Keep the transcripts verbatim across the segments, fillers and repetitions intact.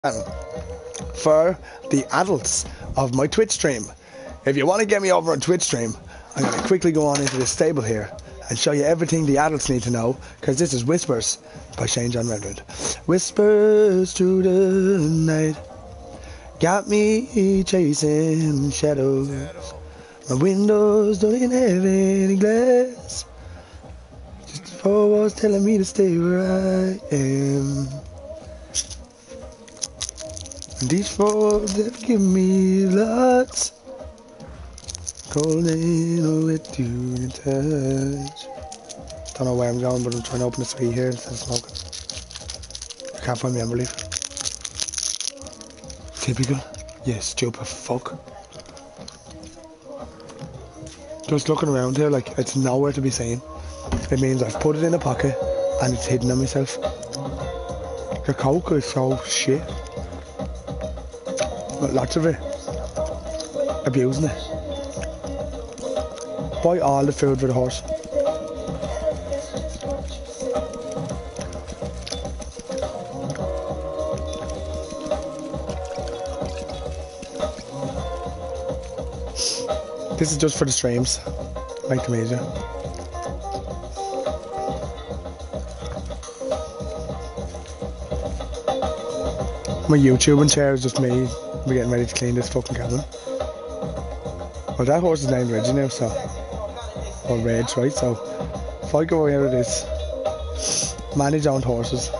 for the adults of my Twitch stream. If you want to get me over on Twitch stream, I'm going to quickly go on into this stable here and show you everything the adults need to know, because this is Whispers by Shane Redmond. Whispers through the night got me chasing shadows. My windows don't even have any glass, just four walls telling me to stay where I am. And these four walls that give me lots, cold and wet to touch. Don't know where I'm going, but I'm trying to open the sweet here instead of smoking. I can't find my unbelief. Typical. Yeah, stupid fuck. Just looking around here like it's nowhere to be seen. It means I've put it in a pocket and it's hidden on myself. The coke is so shit. But lots of it. Abusing it. Buy all the food for the horse. This is just for the streams, like the media. My YouTube and chair is just me. We're getting ready to clean this fucking cabin. Well, that horse is named Reggie now, so. Or Reg, right? So, if I go out of this, manage owned horses.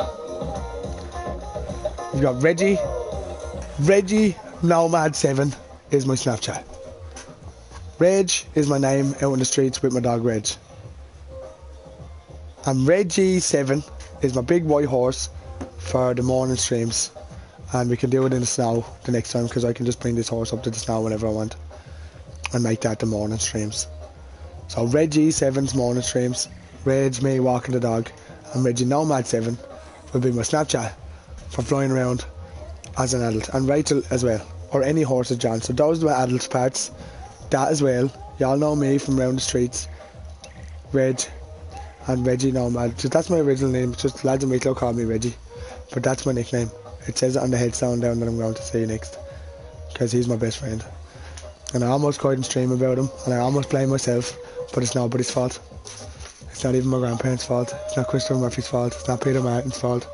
We've got Reggie. Reggie Nomad seven is my Snapchat. Reg is my name out in the streets with my dog Reg. And Reggie seven is my big white horse for the morning streams. And we can do it in the snow the next time, because I can just bring this horse up to the snow whenever I want and make that the morning streams. So Reggie seven's morning streams, Reg, me walking the dog, and Reggie Nomad seven will be my Snapchat for flying around as an adult. And Rachel as well, or any horse of John. So those are my adult parts. That as well, y'all know me from around the streets, Reg and Reggie Nomad. So that's my original name. It's just lads and Wicklow call me Reggie, but that's my nickname. It says it on the headstone down that I'm going to see next, because he's my best friend. And I almost cried and stream about him, and I almost blame myself, but it's nobody's fault. It's not even my grandparents' fault. It's not Christopher Murphy's fault. It's not Peter Martin's fault.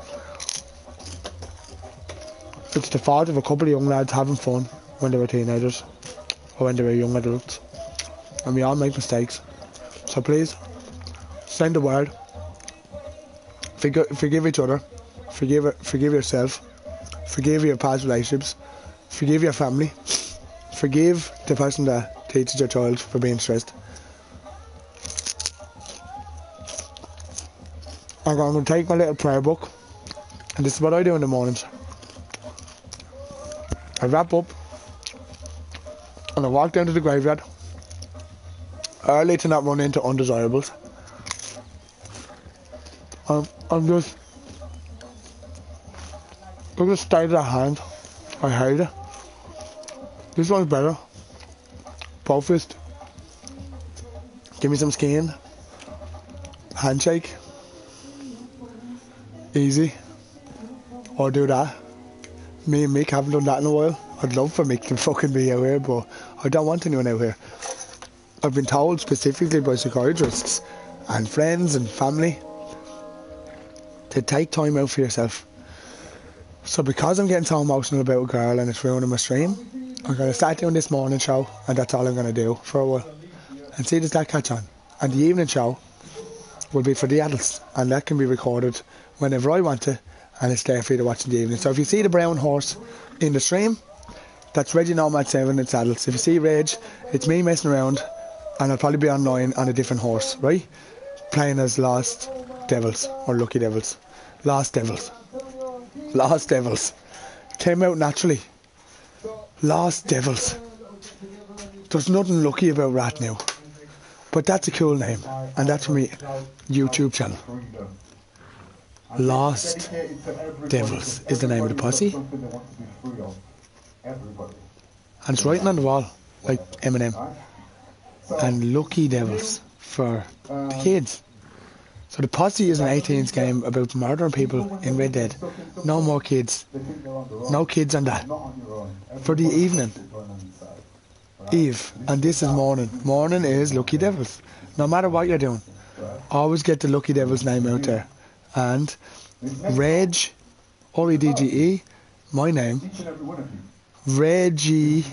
It's the fault of a couple of young lads having fun when they were teenagers, or when they were young adults. And we all make mistakes. So please, send the word. Forgive, forgive each other. Forgive, forgive yourself. Forgive your past relationships. Forgive your family. Forgive the person that teaches your child for being stressed. I'm going to take my little prayer book, and this is what I do in the mornings. I wrap up and I walk down to the graveyard early to not run into undesirables. I'm, I'm just Look at the state of that hand. I hate it. This one's better. Bow fist. Give me some skin. Handshake. Easy. Or do that. Me and Mick haven't done that in a while. I'd love for Mick to fucking be out here, but I don't want anyone out here. I've been told specifically by psychiatrists and friends and family to take time out for yourself. So because I'm getting so emotional about a girl and it's ruining my stream, I'm going to start doing this morning show, and that's all I'm going to do for a while. And see, does that catch on? And the evening show will be for the adults, and that can be recorded whenever I want to, and it's there for you to watch in the evening. So if you see the brown horse in the stream, that's Reggie Nomad seven, it's adults. If you see Reg, it's me messing around, and I'll probably be online on a different horse, right? Playing as Lost Devils, or Lucky Devils. Lost Devils. Lost Devils. Came out naturally. Lost Devils. There's nothing lucky about Rat now. But that's a cool name. And that's for me YouTube channel. Lost Devils is the name of the posse. And it's writing on the wall, like Eminem. And Lucky Devils for the kids. So the Posse is an eighteens game about murdering people in Red Dead. No more kids. No kids on that. For the evening. Eve. And this is morning. Morning is Lucky Devils. No matter what you're doing. Always get the Lucky Devil's name out there. And Reg, R E D G E, my name. Reggie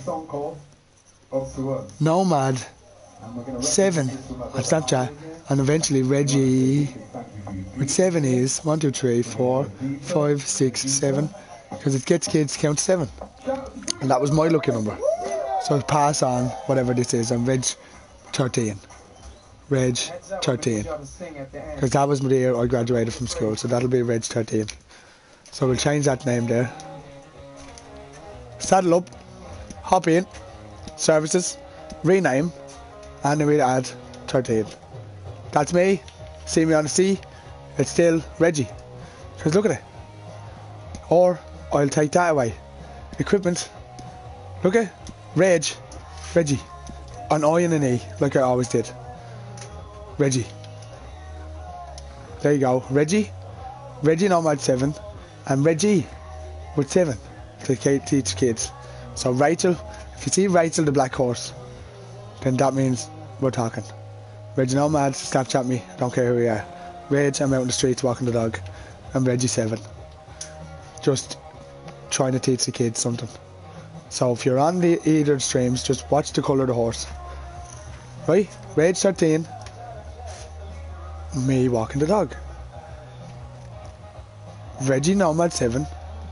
Nomad seven on Snapchat, and eventually Reggie with seven is one, two, three, four, five, six, seven, because it gets kids to count seven, and that was my lucky number. So pass on whatever this is. I'm Reg thirteen, Reg thirteen, because that was the year I graduated from school, so that'll be Reg thirteen. So we'll change that name there. Saddle up, hop in, services, rename, and then we'll add thirteen. That's me. See me on the sea. It's still Reggie. Because look at it. Or I'll take that away. Equipment. Look at Reg. Reggie. An I and an E, like I always did. Reggie. There you go. Reggie. Reggie Nomad seven. And Reggie with seven. To teach kids. So Rachel. If you see Rachel the black horse, then that means we're talking. Reggie Nomad, Snapchat me, I don't care who you are. Reg, I'm out in the streets walking the dog. I'm Reggie seven. Just trying to teach the kids something. So if you're on the either the streams, just watch the colour of the horse. Right? Reg thirteen. Me walking the dog. Reggie Nomad seven.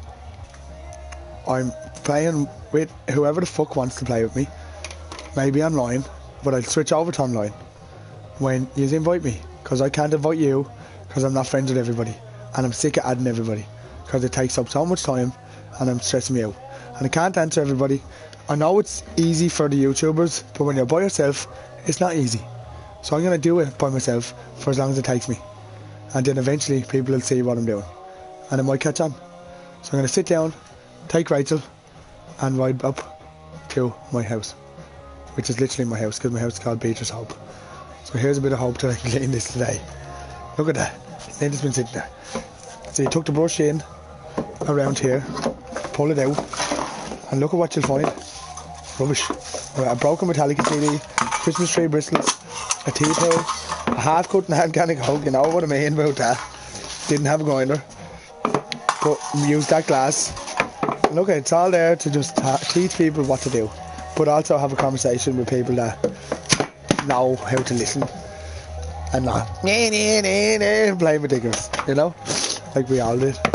I'm playing with whoever the fuck wants to play with me. Maybe online, but I'll switch over to online when you invite me, because I can't invite you because I'm not friends with everybody, and I'm sick of adding everybody because it takes up so much time and I'm stressing me out, and I can't answer everybody. I know it's easy for the YouTubers, but when you're by yourself it's not easy. So I'm going to do it by myself for as long as it takes me, and then eventually people will see what I'm doing and it might catch on. So I'm going to sit down, take Rachel and ride up to my house, which is literally my house because my house is called Beatrice Hope. So here's a bit of hope that I can clean this today. Look at that. Then it's been sitting there. So you tuck the brush in around here, pull it out, and look at what you'll find. Rubbish. A broken metallic T D, Christmas tree bristles, a tea towel, a half cut and organic Coke. You know what I mean about that. Didn't have a grinder, but used that glass. Look, it's all there to just teach people what to do, but also have a conversation with people that know how to listen and not nee, nee, nee, nee, playing with diggers, you know, like we all did.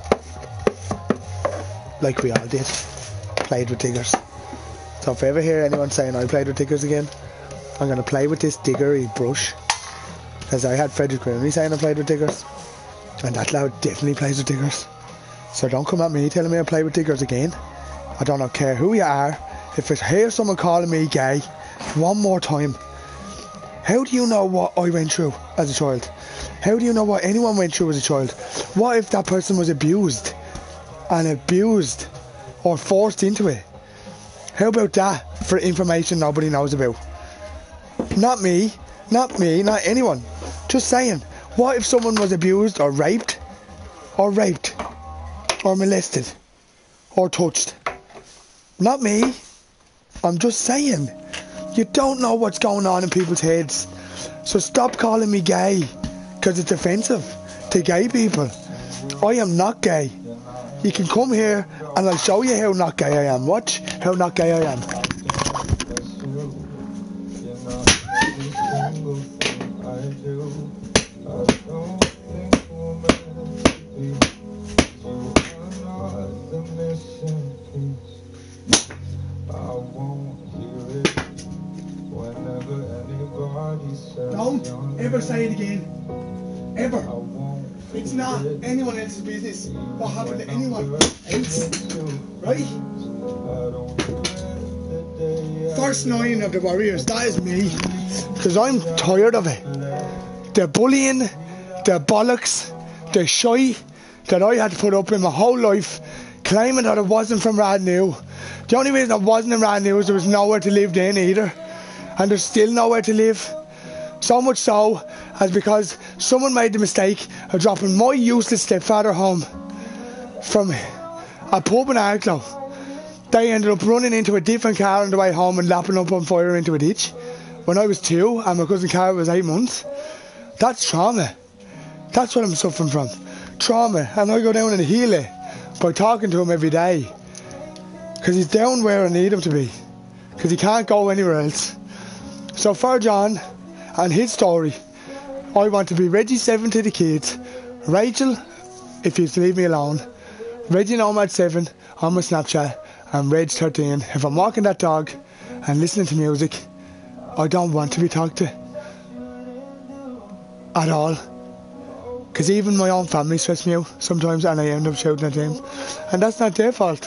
Like we all did. Played with diggers. So if I ever hear anyone saying I played with diggers again, I'm going to play with this diggery brush, because I had Frederick Rooney saying I played with diggers, and that lad definitely plays with diggers. So don't come at me telling me I play with diggers again. I don't care who you are. If I hear someone calling me gay one more time, how do you know what I went through as a child? How do you know what anyone went through as a child? What if that person was abused and abused or forced into it? How about that for information nobody knows about? Not me, not me, not anyone. Just saying, what if someone was abused or raped or raped or molested or touched? Not me. I'm just saying. You don't know what's going on in people's heads. So stop calling me gay, because it's offensive to gay people. I am not gay. You can come here and I'll show you how not gay I am. Watch how not gay I am. Don't ever say it again. Ever. It's not anyone else's business what happened to anyone else. Right? First nine of the Warriors, that is me. Because I'm tired of it. The bullying, the bollocks, the shy that I had to put up in my whole life, claiming that I wasn't from Radnew. The only reason I wasn't in Radnew was there was nowhere to live then either. And there's still nowhere to live. So much so as because someone made the mistake of dropping my useless stepfather home from a pub in Arklow. They ended up running into a different car on the way home and lapping up on fire into a ditch when I was two and my cousin Cara was eight months. That's trauma. That's what I'm suffering from. Trauma. And I go down and heal it by talking to him every day. Because he's down where I need him to be. Because he can't go anywhere else. So for John and his story, I want to be Reggie seven to the kids, Rachel, if you leave me alone, Reggie Nomad seven on my Snapchat, and Reg thirteen. If I'm walking that dog and listening to music, I don't want to be talked to. At all. Because even my own family stress me out sometimes and I end up shouting at them. And that's not their fault.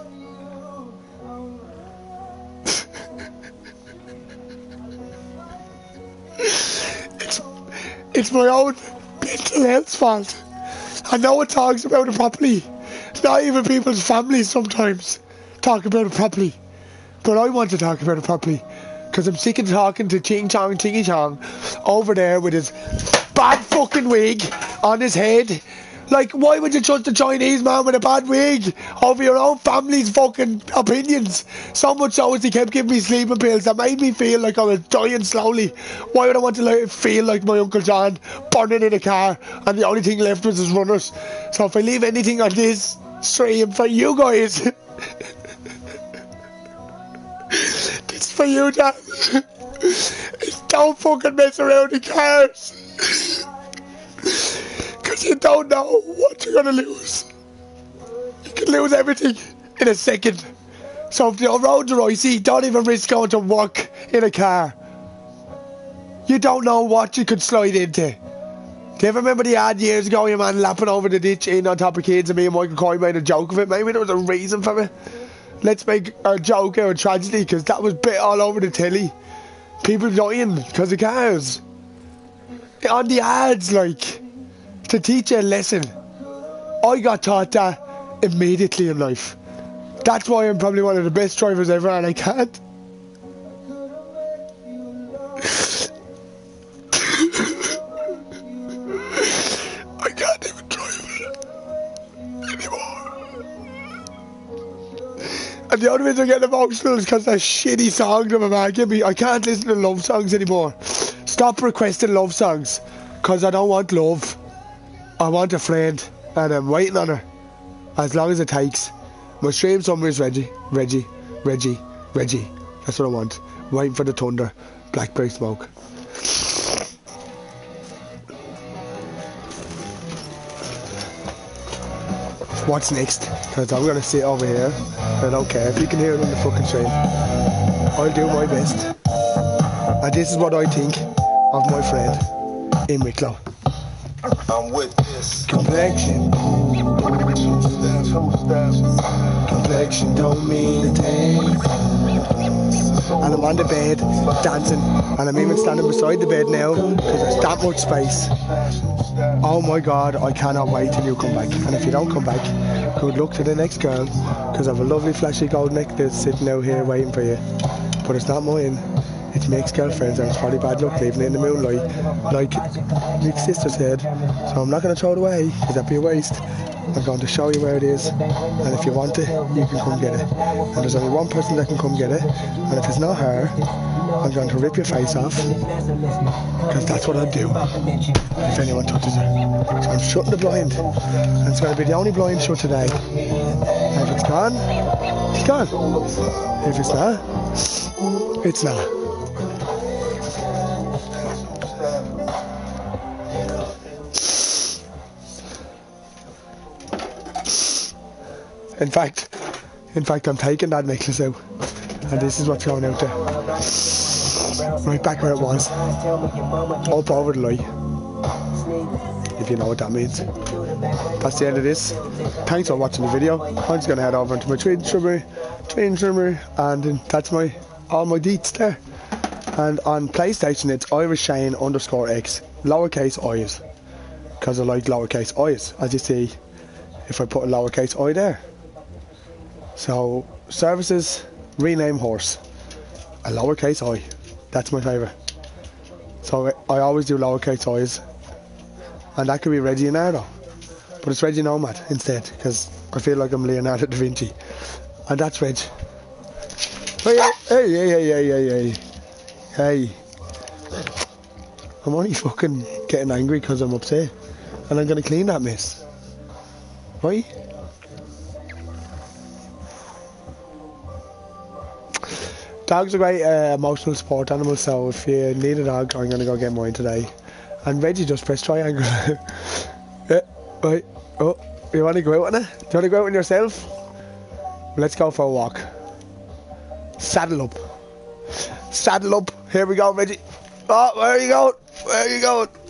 it's, it's my own mental health fault. I know it talks about it properly. Not even people's families sometimes talk about it properly. But I want to talk about it properly. Because I'm sick of talking to Ching Chong Chingy Chong over there with his bad fucking wig on his head. Like, why would you trust a Chinese man with a bad wig over your own family's fucking opinions? So much so as he kept giving me sleeping pills that made me feel like I was dying slowly. Why would I want to like, feel like my Uncle John burning in a car and the only thing left was his runners? So if I leave anything on this stream for you guys, it's for you, Dad. Don't fucking mess around in cars. Because you don't know what you're going to lose. You can lose everything in a second. So if the roads are icy, don't even risk going to work in a car. You don't know what you could slide into. Do you ever remember the ad years ago, your man lapping over the ditch in on top of kids and me and Michael Coy made a joke of it? Maybe there was a reason for it. Let's make a joke out of tragedy, because that was bit all over the telly. People dying because of cars. On the ads, like, to teach you a lesson. I got taught that immediately in life. That's why I'm probably one of the best drivers ever, and I can't. I can't even drive anymore. And the only reason I get emotional is because that shitty song that my man gave me. I can't listen to love songs anymore. Stop requesting love songs, because I don't want love. I want a friend, and I'm waiting on her, as long as it takes. My stream somewhere is Reggie, Reggie, Reggie, Reggie. That's what I want. Waiting for the thunder, blackberry smoke. What's next? Because I'm going to sit over here. I don't care if you can hear it on the fucking stream. I'll do my best. And this is what I think of my friend in Wicklow. I'm with this. Complexion. Complexion don't mean a thing. And I'm on the bed dancing, and I'm even standing beside the bed now because there's that much space. Oh my god, I cannot wait till you come back. And if you don't come back, good luck to the next girl, because I have a lovely flashy gold necklace sitting out here waiting for you. But it's not mine. It's my ex-girlfriend's, and it's probably bad luck leaving it in the moonlight, like Nick's sister said. So I'm not going to throw it away, because that'd be a waste. I'm going to show you where it is, and if you want it, you can come get it. And there's only one person that can come get it, and if it's not her, I'm going to rip your face off, because that's what I'd do if anyone touches her. So I'm shutting the blind, and it's going to be the only blind shut today. And if it's gone, it's gone. If it's not, it's not. In fact, in fact, I'm taking that necklace out, and this is what's going out there. Right back where it was, up over the light, if you know what that means. That's the end of this. Thanks for watching the video. I'm just going to head over into my trading shrubbery, trading shrubbery, and then that's my all my deets there. And on PlayStation, it's Irish Shane underscore X, lowercase i's, because I like lowercase i's, as you see if I put a lowercase I there. So, services, rename horse, a lowercase I. That's my favourite. So I always do lowercase i's. And that could be Reggie Leonardo. But it's Reggie Nomad instead, because I feel like I'm Leonardo da Vinci. And that's Reg. Hey, hey, hey, hey, hey, hey, hey. Hey. I'm only fucking getting angry because I'm upset. And I'm going to clean that mess. Right? Dogs are great uh, emotional support animals, so if you need a dog, I'm going to go get mine today. And Reggie just press triangle. Yeah, right. Oh, you want to go out on it? Do you want to go out on yourself? Let's go for a walk. Saddle up. Saddle up. Here we go, Reggie. Oh, where are you going? Where are you going?